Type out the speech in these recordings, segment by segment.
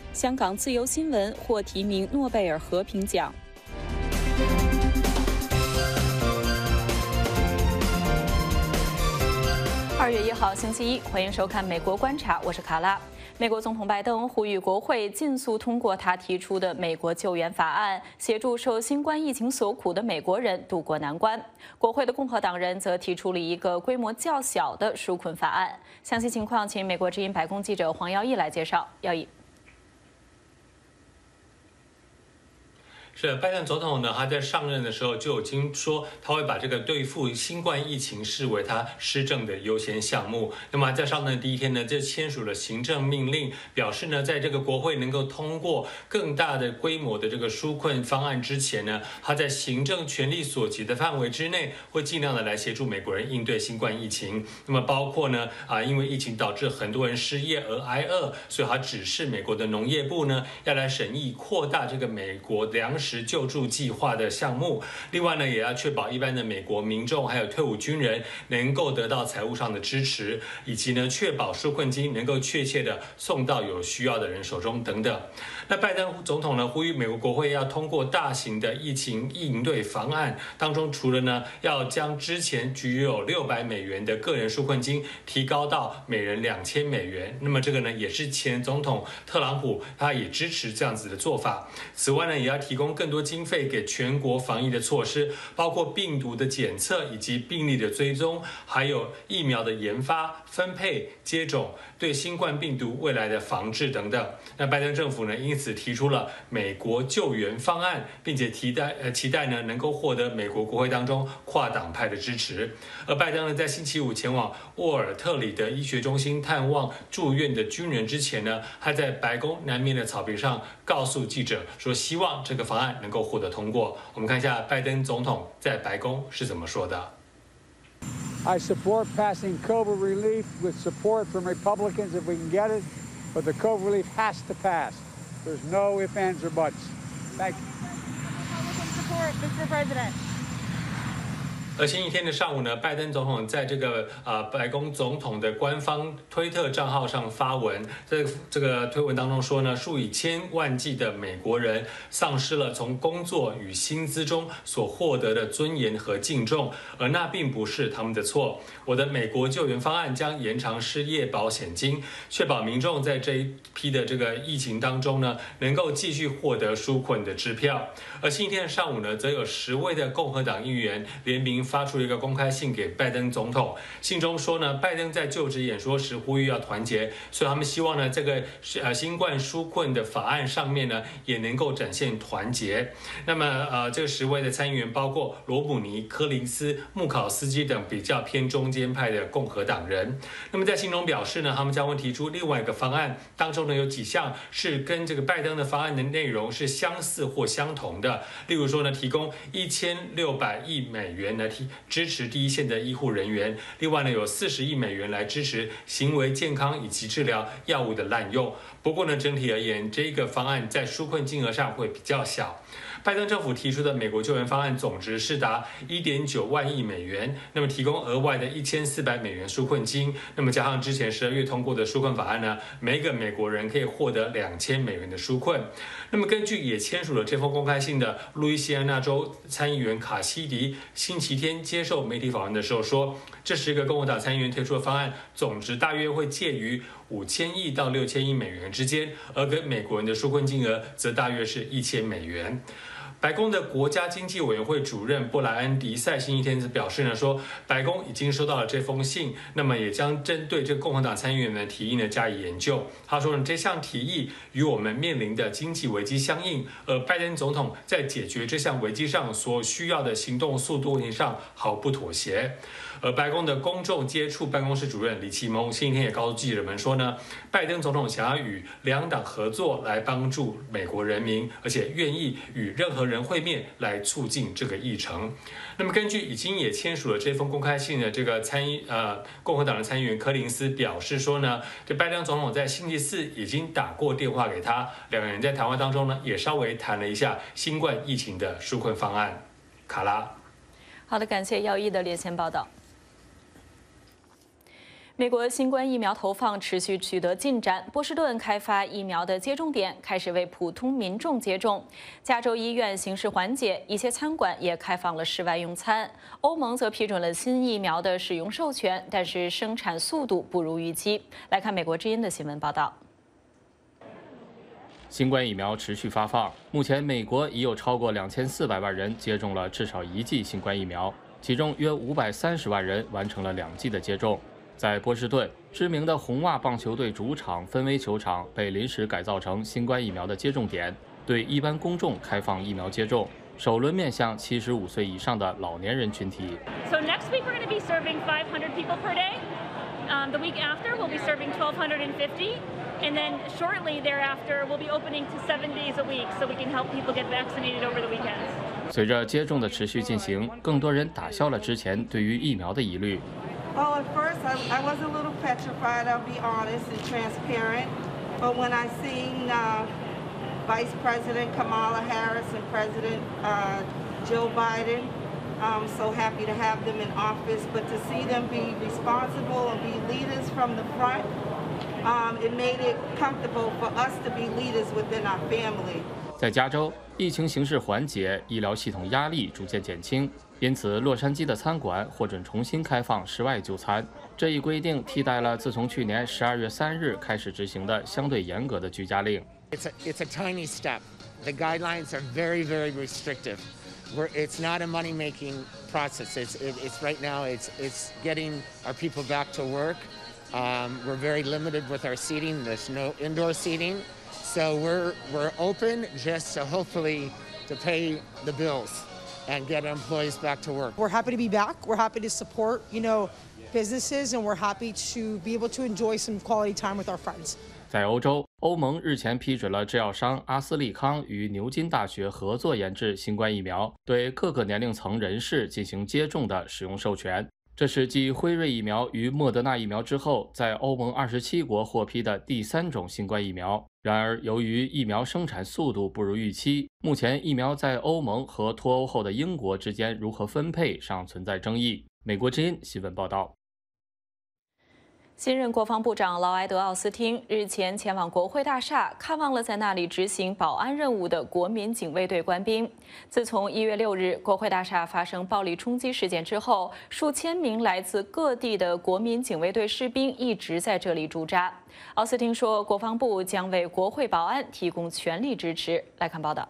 香港自由新闻获提名诺贝尔和平奖。2月1号星期一，欢迎收看《美国观察》，我是卡拉。美国总统拜登呼吁国会尽速通过他提出的美国救援法案，协助受新冠疫情所苦的美国人渡过难关。国会的共和党人则提出了一个规模较小的纾困法案。详细情况，请美国之音白宫记者黄耀义来介绍。耀义。 是拜登总统呢，他在上任的时候就已经说，他会把这个对付新冠疫情视为他施政的优先项目。那么在上任第一天呢，就签署了行政命令，表示呢，在这个国会能够通过更大的规模的这个纾困方案之前呢，他在行政权力所及的范围之内，会尽量的来协助美国人应对新冠疫情。那么包括呢，因为疫情导致很多人失业而挨饿，所以他指示美国的农业部呢，要来审议扩大这个美国粮食救助计划的项目，另外呢，也要确保一般的美国民众还有退伍军人能够得到财务上的支持，以及呢，确保纾困金能够确切的送到有需要的人手中等等。那拜登总统呢，呼吁美国国会要通过大型的疫情应对方案，当中除了呢，要将之前具有600美元的个人纾困金提高到每人2000美元，那么这个呢，也是前总统特朗普他也支持这样子的做法。此外呢，也要提供更多经费给全国防疫的措施，包括病毒的检测以及病例的追踪，还有疫苗的研发、分配、接种，对新冠病毒未来的防治等等。那拜登政府呢，因此提出了美国救援方案，并且期待呢能够获得美国国会当中跨党派的支持。而拜登呢，在星期五前往沃尔特里的医学中心探望住院的军人之前呢，他在白宫南面的草坪上告诉记者说，希望这个方案能够获得通过。我们看一下拜登总统在白宫是怎么说的。 I support passing COVID relief with support from Republicans if we can get it, but the COVID relief has to pass. There's no ifs, ands, or buts. Thank you. Republican support, Mr. President. 而星期天的上午呢，拜登总统在这个白宫总统的官方推特账号上发文，在这个推文当中说呢，数以千万计的美国人丧失了从工作与薪资中所获得的尊严和敬重，而那并不是他们的错。我的美国救援方案将延长失业保险金，确保民众在这一批的这个疫情当中呢，能够继续获得纾困的支票。而星期天的上午呢，则有10位的共和党议员联名发出一个公开信给拜登总统，信中说呢，拜登在就职演说时呼吁要团结，所以他们希望呢，这个新冠纾困的法案上面呢，也能够展现团结。那么这10位的参议员包括罗姆尼、柯林斯、穆考斯基等比较偏中间派的共和党人。那么在信中表示呢，他们将会提出另外一个方案，当中呢有几项是跟这个拜登的方案的内容是相似或相同的，例如说呢，提供1600亿美元来支持第一线的医护人员，另外呢有40亿美元来支持行为健康以及治疗药物的滥用。不过呢，整体而言，这个方案在纾困金额上会比较小。拜登政府提出的美国救援方案总值是达1.9万亿美元，那么提供额外的1400美元纾困金，那么加上之前12月通过的纾困法案呢，每个美国人可以获得2000美元的纾困。那么根据也签署了这封公开信的路易斯安那州参议员卡西迪，星期天接受媒体访问的时候说，这10个共和党参议员推出的方案总值大约会介于5000亿到6000亿美元之间，而给美国人的纾困金额则大约是1000美元。白宫的国家经济委员会主任布莱恩·迪塞星期天表示呢，说白宫已经收到了这封信，那么也将针对这个共和党参议员的提议呢加以研究。他说呢，这项提议与我们面临的经济危机相应，而拜登总统在解决这项危机上所需要的行动速度问题上毫不妥协。而白宫的公众接触办公室主任李奇蒙星期天也告诉记者们说呢，拜登总统想要与两党合作来帮助美国人民，而且愿意与任何人会面来促进这个议程。那么根据已经也签署了这封公开信的这个共和党的参议员柯林斯表示说呢，这拜登总统在星期四已经打过电话给他，两个人在谈话当中呢也稍微谈了一下新冠疫情的纾困方案。卡拉， 好的，感谢耀一的连线报道。 美国新冠疫苗投放持续取得进展，波士顿开发疫苗的接种点开始为普通民众接种，加州医院形势缓解，一些餐馆也开放了室外用餐。欧盟则批准了新疫苗的使用授权，但是生产速度不如预期。来看美国之音的新闻报道。 新冠疫苗持续发放，目前美国已有超过2400万人接种了至少1剂新冠疫苗，其中约530万人完成了2剂的接种。在波士顿，知名的红袜棒球队主场芬威球场被临时改造成新冠疫苗的接种点，对一般公众开放疫苗接种，首轮面向75岁以上的老年人群体。 So next week we're going to be serving 500 people per day. The week after we'll be serving 1,250, and then shortly thereafter we'll be opening to 7 days a week, so we can help people get vaccinated over the weekends. 随着接种的持续进行，更多人打消了之前对于疫苗的疑虑。 Oh, at first I was a little petrified, I'll be honest and transparent. But when I seen Vice President Kamala Harris and President Joe Biden, I'm so happy to have them in office. But to see them be responsible and be leaders from the front, it made it comfortable for us to be leaders within our family. 在加州，疫情形势缓解，医疗系统压力逐渐减轻，因此洛杉矶的餐馆获准重新开放室外就餐。这一规定替代了自从去年12月3日开始执行的相对严格的居家令。 It's a tiny step. The guidelines are very, very restrictive. It's not a money-making process. It's right now. It's getting our people back to work. We're very limited with our seating. There's no indoor seating. So we're open just so hopefully to pay the bills and get our employees back to work. We're happy to be back. We're happy to support, businesses, and we're happy to be able to enjoy some quality time with our friends. 在欧洲，欧盟日前批准了制药商阿斯利康与牛津大学合作研制新冠疫苗，对各个年龄层人士进行接种的使用授权。这是继辉瑞疫苗与莫德纳疫苗之后，在欧盟27国获批的第3种新冠疫苗。然而，由于疫苗生产速度不如预期，目前疫苗在欧盟和脱欧后的英国之间如何分配尚存在争议。美国之音新闻报道。 新任国防部长劳埃德·奥斯汀日前前往国会大厦，看望了在那里执行保安任务的国民警卫队官兵。自从1月6日国会大厦发生暴力冲击事件之后，数千名来自各地的国民警卫队士兵一直在这里驻扎。奥斯汀说，国防部将为国会保安提供全力支持。来看报道。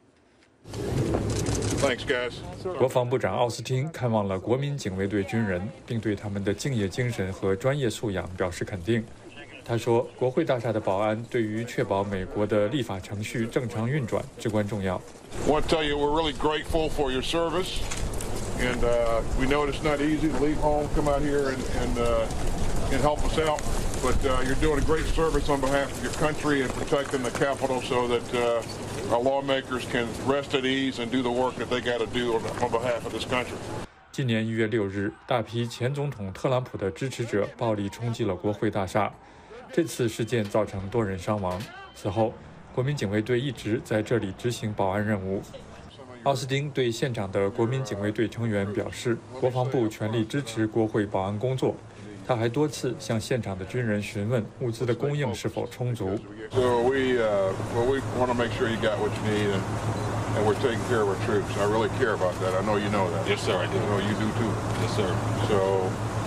国防部长奥斯汀看望了国民警卫队军人，并对他们的敬业精神和专业素养表示肯定。他说，国会大厦的保安对于确保美国的立法程序正常运转至关重要。 I want to tell you we're really grateful for your service, and we know it's not easy to leave home, come out here and help us out. But you're doing a great service on behalf of your country and protecting the Capitol so that our lawmakers can rest at ease and do the work that they got to do on behalf of this country. 今年1月6日，大批前总统特朗普的支持者暴力冲击了国会大厦。这次事件造成多人伤亡。此后，国民警卫队一直在这里执行保安任务。奥斯汀对现场的国民警卫队成员表示，国防部全力支持国会保安工作。他还多次向现场的军人询问物资的供应是否充足。 So we want to make sure you got what you need, and we're taking care of our troops. I really care about that. I know you know that. Yes, sir. I do. I know you do too. Yes, sir. So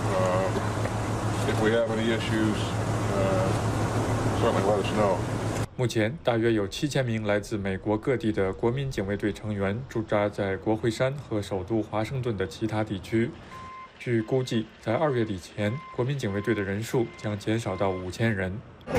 if we have any issues, certainly let us know. 目前，大约有7000名来自美国各地的国民警卫队成员驻扎在国会山和首都华盛顿的其他地区。据估计，在2月底前，国民警卫队的人数将减少到5000人。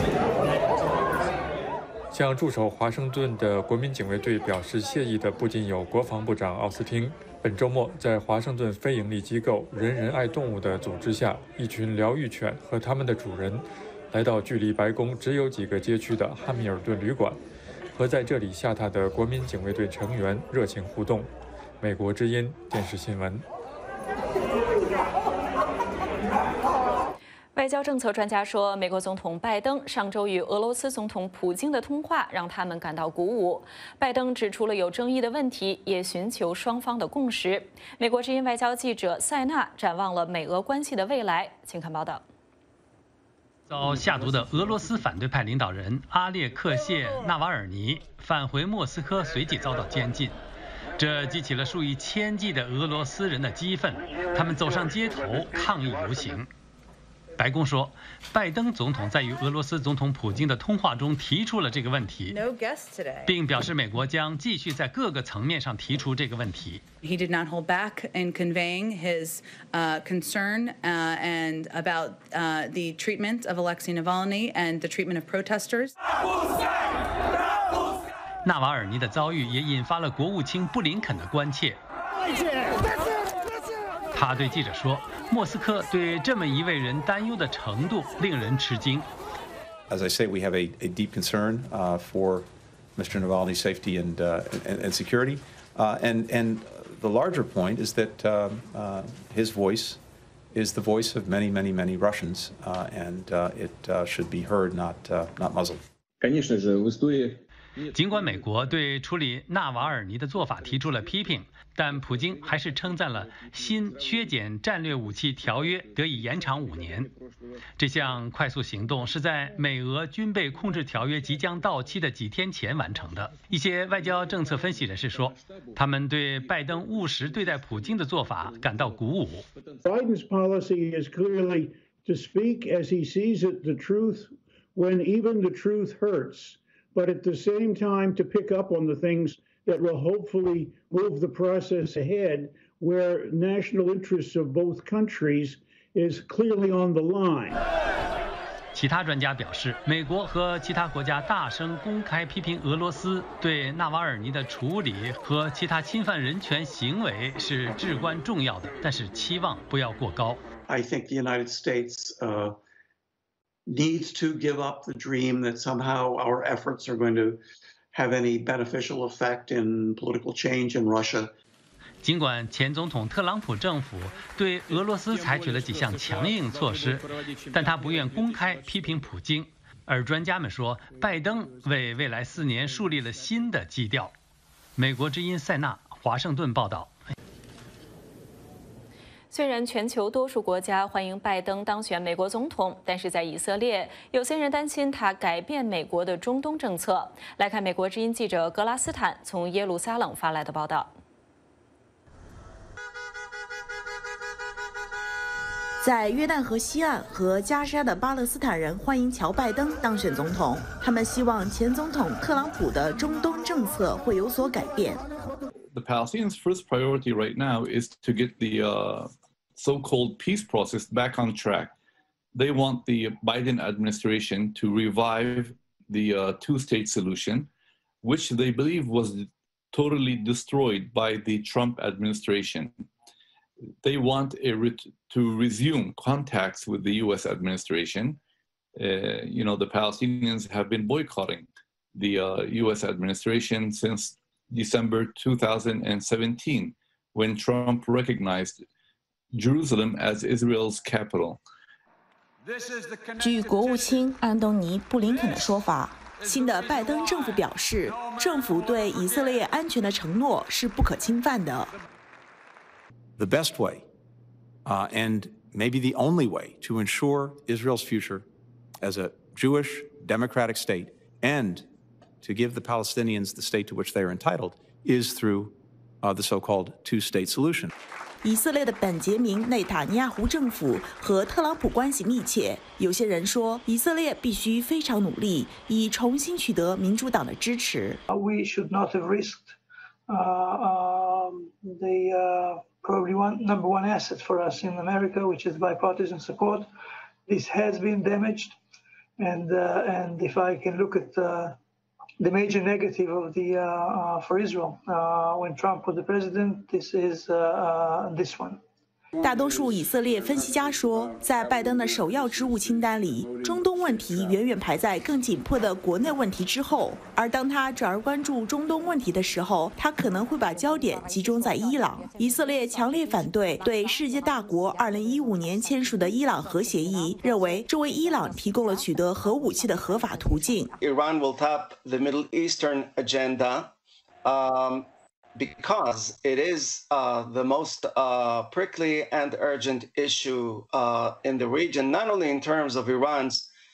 向驻守华盛顿的国民警卫队表示谢意的不仅有国防部长奥斯汀。本周末，在华盛顿非营利机构“人人爱动物”的组织下，一群疗愈犬和他们的主人来到距离白宫只有几个街区的汉密尔顿旅馆，和在这里下榻的国民警卫队成员热情互动。美国之音电视新闻。 外交政策专家说，美国总统拜登上周与俄罗斯总统普京的通话让他们感到鼓舞。拜登指出了有争议的问题，也寻求双方的共识。美国之音外交记者塞纳展望了美俄关系的未来，请看报道。 遭下毒的俄罗斯反对派领导人阿列克谢·纳瓦尔尼返回莫斯科，随即遭到监禁，这激起了数以千计的俄罗斯人的激愤，他们走上街头抗议游行。白宫说，拜登总统在与俄罗斯总统普京的通话中提出了这个问题，并表示美国将继续在各个层面上提出这个问题。 He did not hold back in conveying his concern and about the treatment of Alexei Navalny and the treatment of protesters. 纳瓦尔尼的遭遇也引发了国务卿布林肯的关切。他对记者说，莫斯科对这么一位人担忧的程度令人吃惊。 As I say, we have a deep concern for Mr. Navalny's safety and security. And the larger point is that his voice is the voice of many, many, many Russians, and it should be heard, not muzzled. 尽管美国对处理纳瓦尔尼的做法提出了批评，但普京还是称赞了新削减战略武器条约得以延长5年。这项快速行动是在美俄军备控制条约即将到期的几天前完成的。一些外交政策分析人士说，他们对拜登务实对待普京的做法感到鼓舞。 Biden's policy is clearly to speak as he sees it, the truth, when even the truth hurts, but at the same time to pick up on the things that will hopefully move the process ahead, where national interests of both countries is clearly on the line. 其他专家表示，美国和其他国家大声公开批评俄罗斯对纳瓦尔尼的处理和其他侵犯人权行为是至关重要的，但是期望不要过高。 I think the United States needs to give up the dream that somehow our efforts are going to have any beneficial effect in political change in Russia. 尽管前总统特朗普政府对俄罗斯采取了几项强硬措施，但他不愿公开批评普京。而专家们说，拜登为未来4年树立了新的基调。美国之音塞纳，华盛顿报道。 虽然全球多数国家欢迎拜登当选美国总统，但是在以色列，有些人担心他改变美国的中东政策。来看美国之音记者格拉斯坦从耶路撒冷发来的报道。 在约旦河西岸和加沙的巴勒斯坦人欢迎乔拜登当选总统，他们希望前总统特朗普的中东政策会有所改变。 The Palestinians' first priority right now is to get the so-called peace process back on track. They want the Biden administration to revive the two-state solution, which they believe was totally destroyed by the Trump administration. They want to resume contacts with the U.S. administration. The Palestinians have been boycotting the U.S. administration since December 2017, when Trump recognized Jerusalem as Israel's capital. 据国务卿安东尼·布林肯的说法，新的拜登政府表示，政府对以色列安全的承诺是不可侵犯的。 The best way, and maybe the only way, to ensure Israel's future as a Jewish democratic state and to give the Palestinians the state to which they are entitled is through the so-called two-state solution. 以色列的本杰明·内塔尼亚胡政府和特朗普关系密切，有些人说，以色列必须非常努力，以重新取得民主党的支持。 We should not have risked the probably number one asset for us in America, which is bipartisan support. This has been damaged, and if I can look at the major negative of for Israel when Trump was the president, this is this one. 大多数以色列分析家说，在拜登的首要职务清单里，中东问题远远排在更紧迫的国内问题之后。而当他转而关注中东问题的时候，他可能会把焦点集中在伊朗。以色列强烈反对对世界大国2015年签署的伊朗核协议，认为这为伊朗提供了取得核武器的合法途径。 Iran will tap the Middle Eastern agenda. Because it is the most prickly and urgent issue in the region, not only in terms of Iran's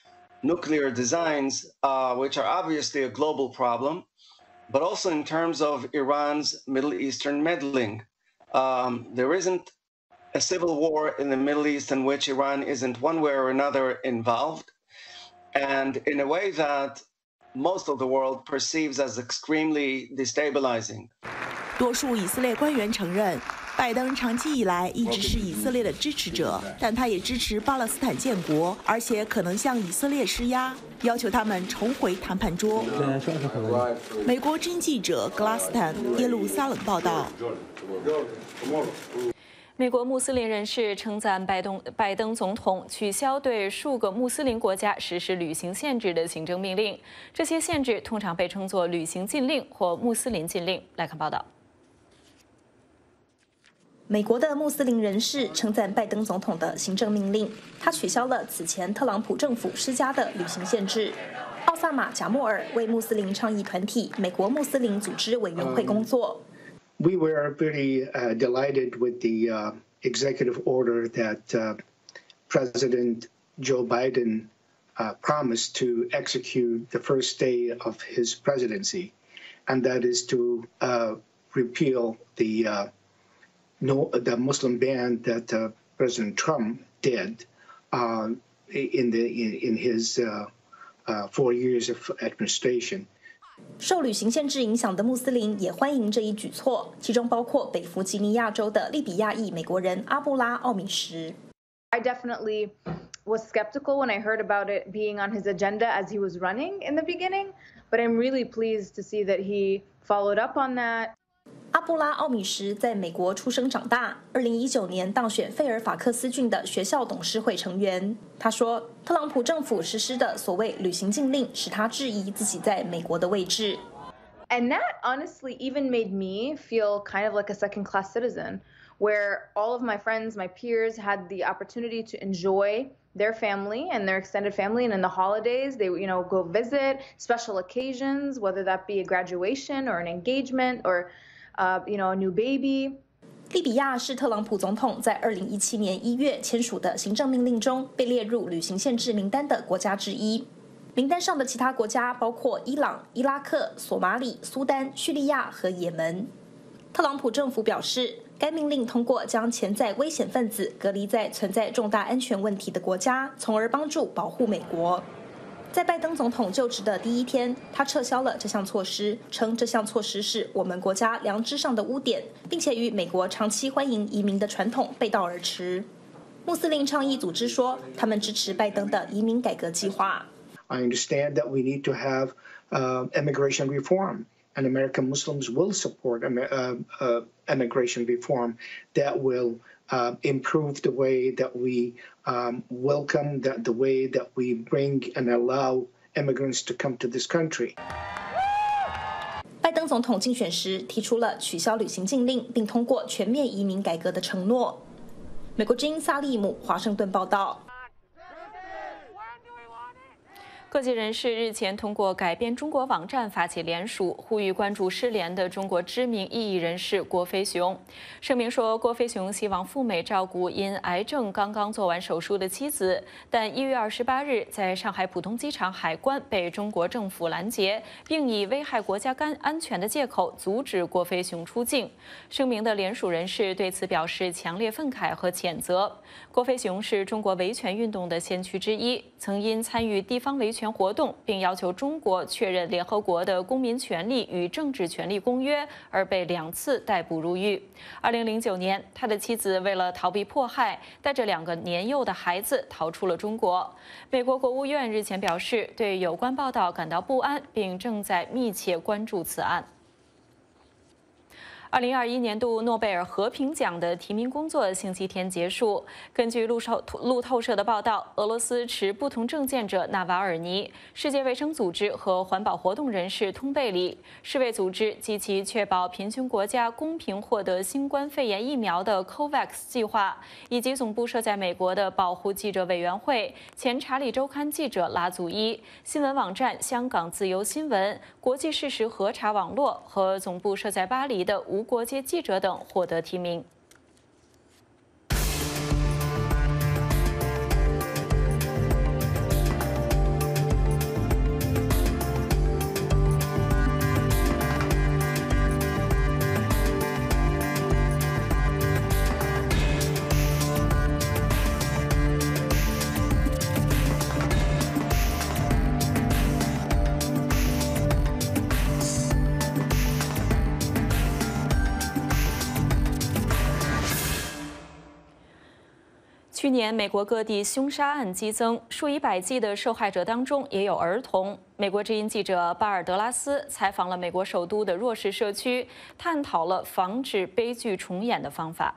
nuclear designs, which are obviously a global problem, but also in terms of Iran's Middle Eastern meddling. There isn't a civil war in the Middle East in which Iran isn't one way or another involved, and in a way that most of the world perceives as extremely destabilizing. 多数以色列官员承认，拜登长期以来一直是以色列的支持者，但他也支持巴勒斯坦建国，而且可能向以色列施压，要求他们重回谈判桌。美国之音记者格拉斯坦耶路撒冷报道。 美国穆斯林人士称赞拜登总统取消对数个穆斯林国家实施旅行限制的行政命令，这些限制通常被称作旅行禁令或穆斯林禁令。来看报道。 美国的穆斯林人士称赞拜登总统的行政命令，他取消了此前特朗普政府施加的旅行限制。奥萨马·贾默尔为穆斯林倡议团体美国穆斯林组织委员会工作。 We were very delighted with the executive order that President Joe Biden promised to execute the first day of his presidency, and that is to repeal the Muslim ban that President Trump did in his 4 years of administration. 受旅行限制影响的穆斯林也欢迎这一举措，其中包括北弗吉尼亚州的利比亚裔美国人阿布拉·奥米什。 I definitely was skeptical when I heard about it being on his agenda as he was running in the beginning, but I'm really pleased to see that he followed up on that. 阿布拉·奥米什在美国出生长大，2019年当选费尔法克斯郡的学校董事会成员。他说，特朗普政府实施的所谓旅行禁令使他质疑自己在美国的位置。 And that honestly even made me feel kind of like a second-class citizen, where all of my friends, my peers had the opportunity to enjoy their family and their extended family, and in the holidays they go visit special occasions, whether that be a graduation or an engagement or a new baby. 利比亚是特朗普总统在2017年1月签署的行政命令中被列入旅行限制名单的国家之一。名单上的其他国家包括伊朗、伊拉克、索马里、苏丹、叙利亚和也门。特朗普政府表示，该命令通过将潜在危险分子隔离在存在重大安全问题的国家，从而帮助保护美国。在拜登总统就职的第一天，他撤销了这项措施，称这项措施是我们国家良知上的污点，并且与美国长期欢迎移民的传统背道而驰。穆斯林倡议组织说，他们支持拜登的移民改革计划。 I understand that we need to have immigration reform, and American Muslims will support immigration reform that will improve the way that we welcome, the way that we bring and allow immigrants to come to this country. 拜登总统竞选时提出了取消旅行禁令并通过全面移民改革的承诺。美国之音萨利姆华盛顿报道。 各界人士日前通过改变中国网站发起联署，呼吁关注失联的中国知名异议人士郭飞雄。声明说，郭飞雄希望赴美照顾因癌症刚刚做完手术的妻子，但1月28日在上海浦东机场海关被中国政府拦截，并以危害国家安全的借口阻止郭飞雄出境。声明的联署人士对此表示强烈愤慨和谴责。郭飞雄是中国维权运动的先驱之一，曾因参与地方维权活动，并要求中国确认联合国的公民权利与政治权利公约，而被2次逮捕入狱。2009年，他的妻子为了逃避迫害，带着2个年幼的孩子逃出了中国。美国国务院日前表示，对有关报道感到不安，并正在密切关注此案。2021年度诺贝尔和平奖的提名工作星期天结束。根据路透社的报道，俄罗斯持不同政见者纳瓦尔尼、世界卫生组织和环保活动人士通贝里、世卫组织及其确保贫穷国家公平获得新冠肺炎疫苗的 COVAX 计划，以及总部设在美国的保护记者委员会、前查理周刊记者拉祖伊、新闻网站香港自由新闻、国际事实核查网络和总部设在巴黎的无国界记者等获得提名。 去年，美国各地凶杀案激增，数以百计的受害者当中也有儿童。美国之音记者巴尔德拉斯采访了美国首都的弱势社区，探讨了防止悲剧重演的方法。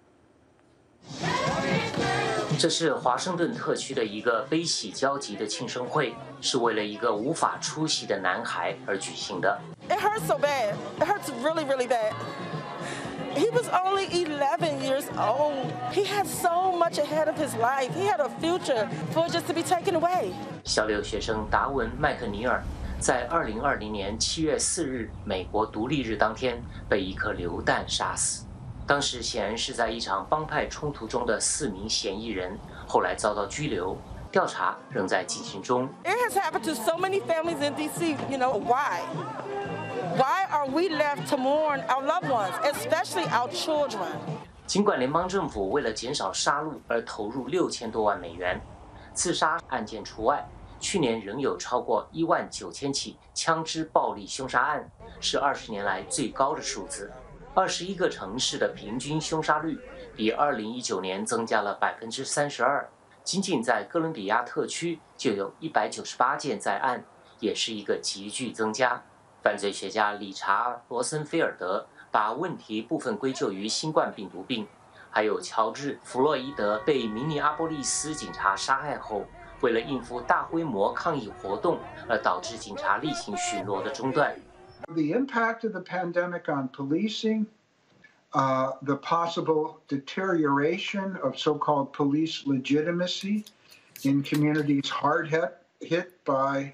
这是华盛顿特区的一个悲喜交集的庆生会，是为了一个无法出席的男孩而举行的。 It hurts so bad. It hurts really, really bad. He was only 11 years old. He had so much ahead of his life. He had a future for just to be taken away. 小六学生达文·麦克尼尔在2020年7月4日美国独立日当天被一颗榴弹杀死。当时显然是在一场帮派冲突中的4名嫌疑人，后来遭到拘留，调查仍在进行中。 It has happened to so many families in D.C. You know why? Why are we left to mourn our loved ones, especially our children? 尽管联邦政府为了减少杀戮而投入6000多万美元，自杀案件除外，去年仍有超过19000起枪支暴力凶杀案，是20年来最高的数字。21个城市的平均凶杀率比2019年增加了32%，仅仅在哥伦比亚特区就有198件在案，也是一个急剧增加。犯罪学家理查·罗森菲尔德把问题部分归咎于新冠病毒病，还有乔治·弗洛伊德被明尼阿波利斯警察杀害后，为了应付大规模抗议活动而导致警察例行巡逻的中断。 The impact of the pandemic on policing, the possible deterioration of so-called police legitimacy in communities hard hit by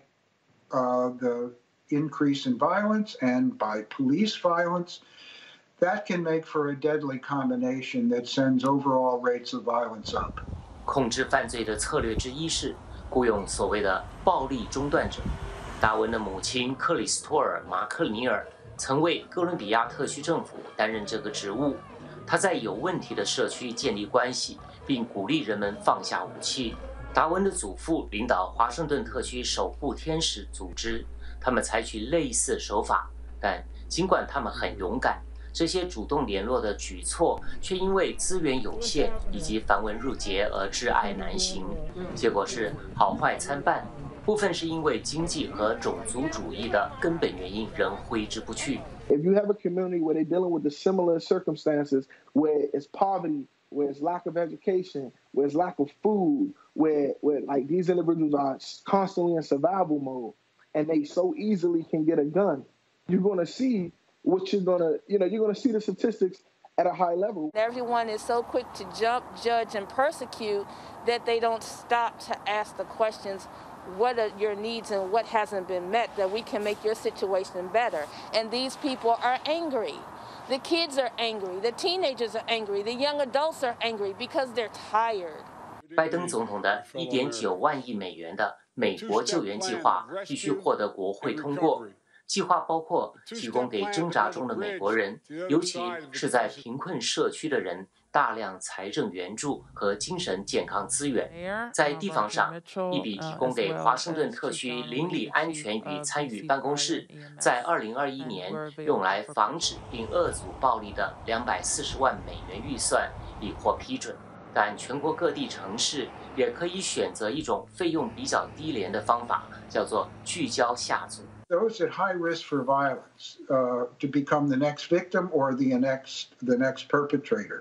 the increase in violence and by police violence, that can make for a deadly combination that sends overall rates of violence up. 控制犯罪的策略之一是雇佣所谓的暴力中断者。达文的母亲克里斯托尔·马克尼尔曾为哥伦比亚特区政府担任这个职务。他在有问题的社区建立关系，并鼓励人们放下武器。达文的祖父领导华盛顿特区守护天使组织，他们采取类似手法，但尽管他们很勇敢，这些主动联络的举措却因为资源有限以及繁文缛节而窒碍难行。结果是好坏参半。部分是因为经济和种族主义的根本原因仍挥之不去。 If you have a community where they're dealing with the similar circumstances, where it's poverty, where it's lack of education, where it's lack of food, where like these individuals are constantly in survival mode, and they so easily can get a gun, you're going to see what you're going to see the statistics at a high level. Everyone is so quick to jump, judge, and persecute that they don't stop to ask the questions. What are your needs and what hasn't been met that we can make your situation better? And these people are angry. The kids are angry. The teenagers are angry. The young adults are angry because they're tired. 拜登总统的1.9万亿美元的美国救援计划必须获得国会通过。计划包括提供给挣扎中的美国人，尤其是在贫困社区的人，大量财政援助和精神健康资源。在地方上，一笔提供给华盛顿特区邻里安全与参与办公室，在2021年用来防止并遏阻暴力的240万美元预算已获批准。但全国各地城市也可以选择一种费用比较低廉的方法，叫做聚焦下组。 Those at high risk for violence to become the next victim or the next perpetrator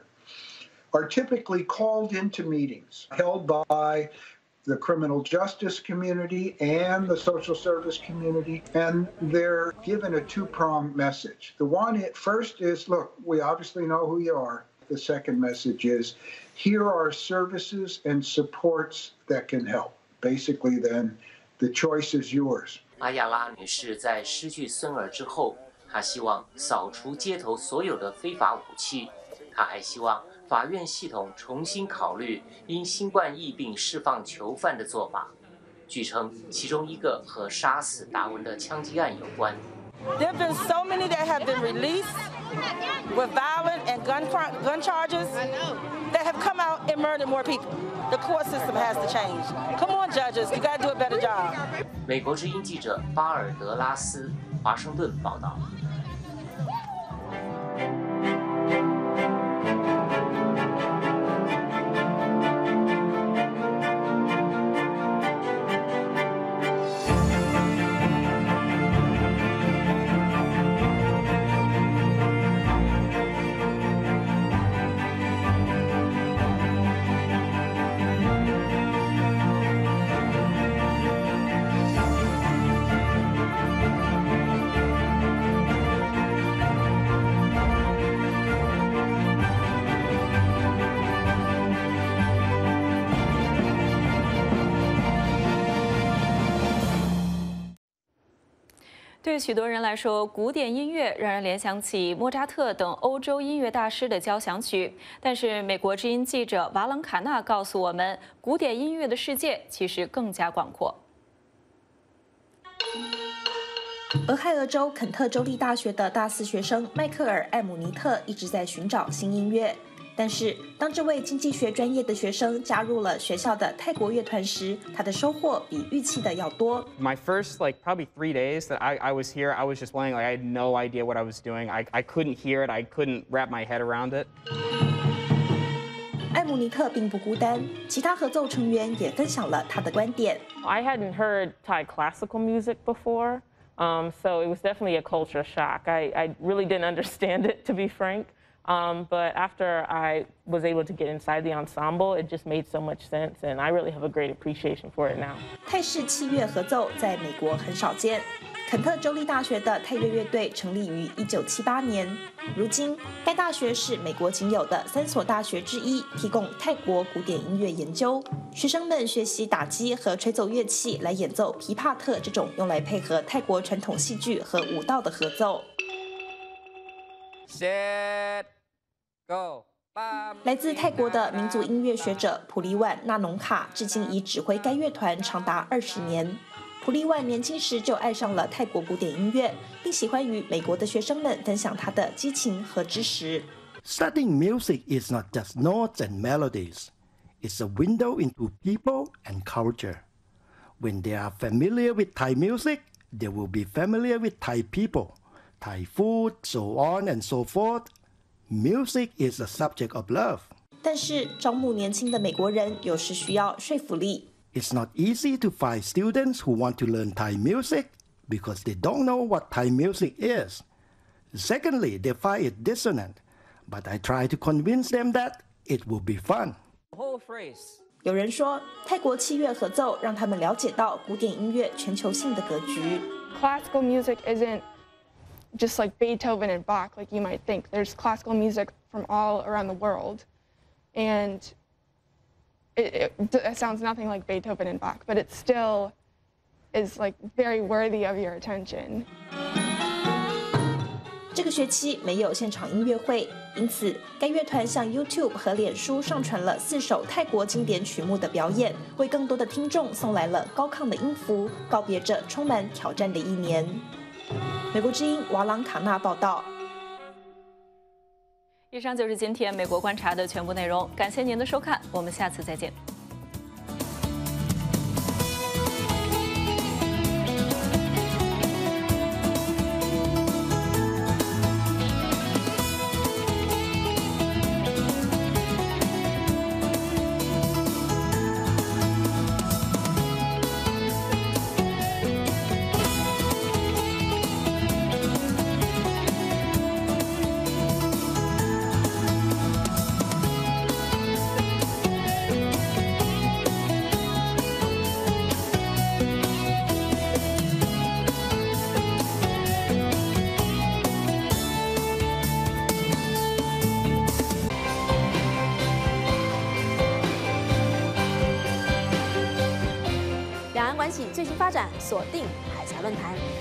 are typically called into meetings held by the criminal justice community and the social service community, and they're given a two-pronged message. The one first is, look, we obviously know who you are. The second message is, here are services and supports that can help. Basically, then, the choice is yours. 阿亚拉女士在失去孙儿之后，她希望扫除街头所有的非法武器。她还希望法院系统重新考虑因新冠疫病释放囚犯的做法。据称，其中一个和杀死达文的枪击案有关。 There have been so many that have been released with violent and gun charges that have come out and murdered more people. The court system has to change. Come on, judges, you got to do a better job. 美国之音记者巴尔德拉斯，华盛顿报道。 对许多人来说，古典音乐让人联想起莫扎特等欧洲音乐大师的交响曲。但是，美国之音记者瓦朗卡纳告诉我们，古典音乐的世界其实更加广阔。 俄亥俄州肯特州立大学的大四学生迈克尔·艾姆尼特一直在寻找新音乐。但是，当这位经济学专业的学生加入了学校的泰国乐团时，他的收获比预期的要多。 My first probably 3 days that I was here, I was just playing I had no idea what I was doing. I couldn't hear it. I couldn't wrap my head around it. 艾姆尼特并不孤单，其他合奏成员也分享了他的观点。 I hadn't heard Thai classical music before, so it was definitely a culture shock. I really didn't understand it, to be frank. But after I was able to get inside the ensemble, it just made so much sense, and I really have a great appreciation for it now. 泰式器乐合奏在美国很少见。肯特州立大学的泰乐乐队成立于1978年，如今该大学是美国仅有的3所大学之一，提供泰国古典音乐研究。学生们学习打击和吹奏乐器来演奏琵琶特这种用来配合泰国传统戏剧和舞蹈的合奏。来自泰国的民族音乐学者普利万纳农卡至今已指挥该乐团长达20年。普利万年轻时就爱上了泰国古典音乐，并喜欢与美国的学生们分享他的激情和知识。 Studying music is not just notes and melodies. It's a window into people and culture. When they are familiar with Thai music, they will be familiar with Thai people, Thai food, so on and so forth.Music is a subject of love. 但是招募年轻的美国人有时需要说服力。 It's not easy to find students who want to learn Thai music because they don't know what Thai music is. Secondly, they find it dissonant, but I try to convince them that it will be fun. 有人说，泰国器乐合奏让他们了解到古典音乐全球性的格局。 Classical music isn't just like Beethoven and Bach, like you might think. There's classical music from all around the world, and it sounds nothing like Beethoven and Bach, but it still is like very worthy of your attention. 这个学期没有现场音乐会，因此该乐团向 YouTube 和脸书上传了4首泰国经典曲目的表演，为更多的听众送来了高亢的音符，告别着充满挑战的一年。美国之音瓦朗卡纳报道。 以上就是今天美国观察的全部内容，感谢您的收看，我们下次再见。 两岸关系最新发展，锁定海峡论坛。